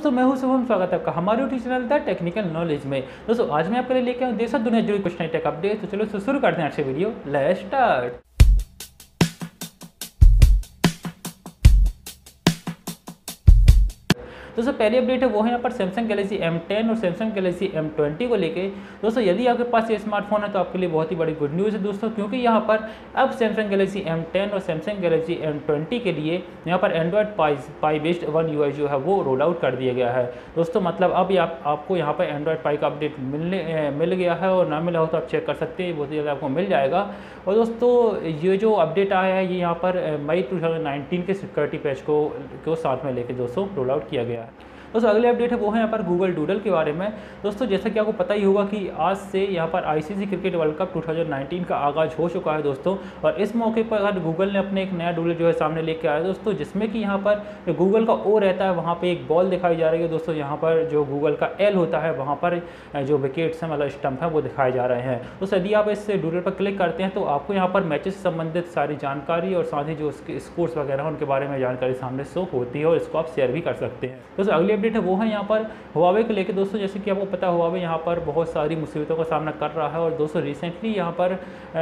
दोस्तों मैं हूं शुभम, स्वागत है आपका हमारे YouTube channel the technical knowledge में। दोस्तों आज मैं आपके लिए लेके आऊँ देश और दुनिया जुड़ी कुछ नई टेक अपडेट। तो चलो शुरू करते हैं आज से वीडियो। Let's start. दोस्तों पहली अपडेट है वो है यहाँ पर सैमसंग गैलेक्सी M10 और सैमसंग गैलेक्सी M20 को लेके। दोस्तों यदि आपके पास ये स्मार्टफोन है तो आपके लिए बहुत ही बड़ी गुड न्यूज़ है दोस्तों, क्योंकि यहाँ पर अब सैमसंग गैलेक्सी M10 और सैमसंग गैलेक्सी M20 के लिए यहाँ पर एंड्रॉयड पाई बेस्ड 1 UI जो है वो रोल आउट कर दिया गया है दोस्तों। मतलब अब आपको यहाँ पर एंड्रॉयड पाई का अपडेट मिल गया है, और ना मिला हो तो आप चेक कर सकते हैं, बहुत ही ज़्यादा आपको मिल जाएगा। और दोस्तों ये जो अपडेट आया है ये यहाँ पर मई 2019 के सिक्योरिटी पैच को साथ में लेके दोस्तों रोल आउट किया गया है। दोस्तों अगली अपडेट है वो है यहाँ पर गूगल डूडल के बारे में। दोस्तों जैसा कि आपको पता ही होगा कि आज से यहाँ पर ICC क्रिकेट वर्ल्ड कप 2019 का आगाज़ हो चुका है दोस्तों, और इस मौके पर गूगल ने अपने एक नया डूडल जो है सामने लेके आया दोस्तों, जिसमें कि यहाँ पर जो गूगल का O रहता है वहाँ पर एक बॉल दिखाई जा रही है दोस्तों। यहाँ पर जो गूगल का L होता है वहाँ पर जो विकेट्स हैं मतलब स्टंप है वो दिखाए जा रहे हैं। तो यदि आप इस डूडल पर क्लिक करते हैं तो आपको यहाँ पर मैचेस से संबंधित सारी जानकारी और साथ ही जो उसके स्कोर्स वगैरह हैं उनके बारे में जानकारी सामने शो होती है, और इसको आप शेयर भी कर सकते हैं। दोस्तों अगली अपडेट है वो है यहाँ पर हुआवे को लेकर दोस्तों। जैसे कि आपको पता है हुआवे यहाँ पर बहुत सारी मुसीबतों का सामना कर रहा है, और दोस्तों रिसेंटली यहाँ पर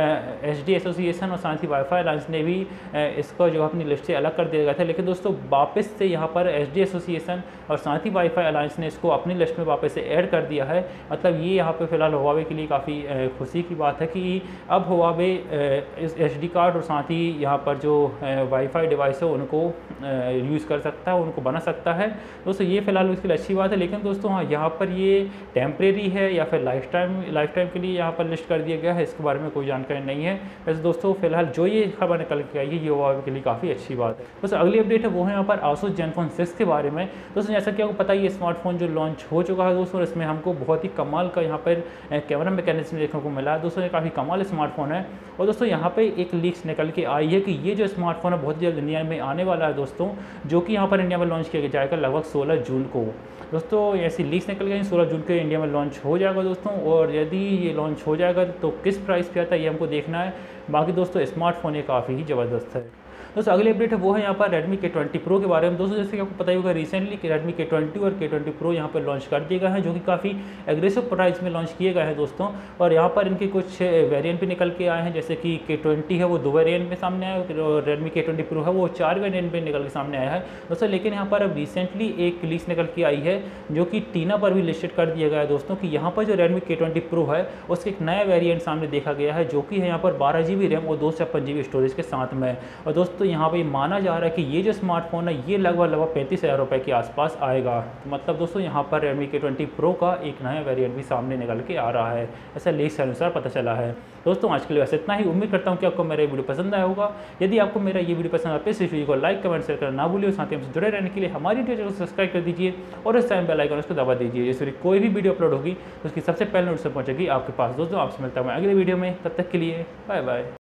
HD एसोसिएशन और साथ ही वाईफाई अलायंस ने भी इसको जो अपनी लिस्ट से अलग कर दिया गया था, लेकिन दोस्तों वापस से यहाँ पर HD एसोसिएशन और साथ ही वाईफाई अलायंस ने इसको अपनी लिस्ट में वापस से ऐड कर दिया है। मतलब ये यहाँ पर फिलहाल हुआवे के लिए काफ़ी खुशी की बात है कि अब हुआवे इस HD कार्ड और साथ ही यहाँ पर जो वाईफाई डिवाइस है उनको यूज़ कर सकता है, उनको बना सकता है दोस्तों। ये फिलहाल उसके लिए अच्छी बात है, लेकिन दोस्तों हाँ यहाँ पर ये टेम्परेरी है या फिर लाइफ टाइम के लिए यहाँ पर लिस्ट कर दिया गया है, इसके बारे में कोई जानकारी नहीं है। वैसे दोस्तों फिलहाल जो ये खबर निकल के आई है ये हुआवे के लिए काफ़ी अच्छी बात है। दोस्तों अगली अपडेट है वो है यहाँ पर आसूस जेनफोन 6 के बारे में। दोस्तों जैसा कि आपको पता है ये स्मार्टफोन जो लॉन्च हो चुका है दोस्तों, इसमें हमको बहुत ही कमाल का यहाँ पर कैमरा मैकेनिज्म देखने को मिला है दोस्तों। ये काफ़ी कमाल स्मार्टफोन है, और दोस्तों यहाँ पर एक लीक्स निकल के आई है कि ये जो स्मार्टफोन है बहुत जल्द इंडिया में आने वाला है दोस्तों, जो कि यहाँ पर इंडिया में लॉन्च किया जाएगा लगभग 16 जून को दोस्तों। ऐसी लीक्स निकल गई 16 जून के इंडिया में लॉन्च हो जाएगा दोस्तों, और यदि ये लॉन्च हो जाएगा तो किस प्राइस पे आता है ये हमको देखना है। बाकी दोस्तों स्मार्टफोन ये काफ़ी ही ज़बरदस्त है। दोस्तों अगली अपडेट है वो है यहाँ पर Redmi K20 Pro के बारे में। दोस्तों जैसे कि आपको पता ही होगा रिसेंटली Redmi K20 और K20 Pro यहाँ पर लॉन्च कर दिए गए हैं, जो कि काफ़ी एग्रेसिव प्राइस में लॉन्च किए गए हैं दोस्तों। और यहाँ पर इनके कुछ वेरिएंट भी निकल के आए हैं, जैसे कि K20 है वो 2 वेरिएंट में सामने आया है, और Redmi K20 Pro है वो 4 वेरिएंट में निकल के सामने आया है दोस्तों। लेकिन यहाँ पर अब रिसेंटली एक लीक निकल के आई है जो कि टीना पर भी लिस्टेड कर दिया गया है दोस्तों, कि यहाँ पर जो Redmi K20 Pro है उसके एक नया वेरिएंट सामने देखा गया है, जो कि है यहाँ पर 12 GB रैम और 256 GB स्टोरेज के साथ में। और दोस्तों यहाँ पर माना जा रहा है कि ये जो स्मार्टफोन है ये लगभग 35,000 रुपये के आसपास आएगा। तो मतलब दोस्तों यहाँ पर Redmi K20 Pro का एक नया वेरिएंट भी सामने निकल के आ रहा है, ऐसा लीक्स के अनुसार पता चला है दोस्तों। आज के लिए बस इतना ही। उम्मीद करता हूँ कि आपको मेरा ये वीडियो पसंद आया होगा। यदि आपको मेरा ये वीडियो पसंद आता है तो इस वीडियो को लाइक कमेंट शेयर करना ना भूलिए, और साथ ही हमसे जुड़े रहने के लिए हमारी चैनल को सब्सक्राइब कर दीजिए, और इस टाइम बेल आइकन उसको दबा दीजिए, जिससे कोई भी वीडियो अपलोड होगी तो उसकी सबसे पहले नोटिफिकेशन पहुंचेगी आपके पास। दोस्तों आपसे मिलता हूँ अगले वीडियो में, तब तक के लिए बाय बाय।